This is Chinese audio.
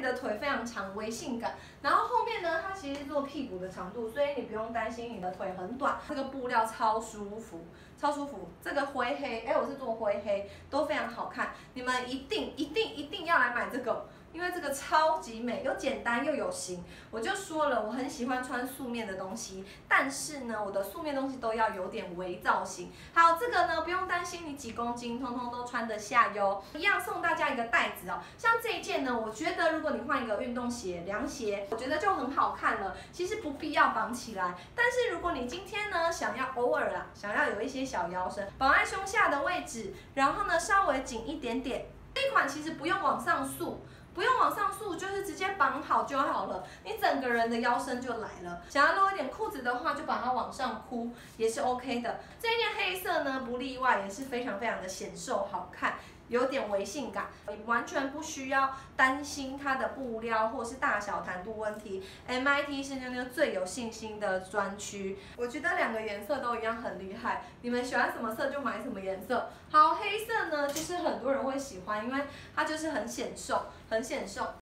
的腿非常长，微性感。然后后面呢，它其实是做屁股的长度，所以你不用担心你的腿很短。这个布料超舒服，超舒服。这个灰黑，我是做灰黑，都非常好看。你们一定要来买这个。因为这个超级美，又简单又有型。我就说了，我很喜欢穿素面的东西，但是呢，我的素面东西都要有点微造型。好，这个呢不用担心你几公斤，通通都穿得下哟。一样送大家一个袋子哦，像这一件呢，我觉得如果你换一个运动鞋、凉鞋，我觉得就很好看了。其实不必要绑起来，但是如果你今天呢想要偶尔想要有一些小腰身，绑在胸下的位置，然后呢稍微紧一点点。这一款其实不用往上束。不用往上束，就是直接绑好就好了，你整个人的腰身就来了。想要露一点裤子的话，就把它往上箍，也是 OK 的。这一件黑色呢，不例外，也是非常的显瘦好看。有点微性感，你完全不需要担心它的布料或是大小弹度问题。MIT 是妞妞最有信心的专区，我觉得2个颜色都一样很厉害。你们喜欢什么色就买什么颜色。好，黑色呢，就是很多人会喜欢，因为它就是很显瘦，很显瘦。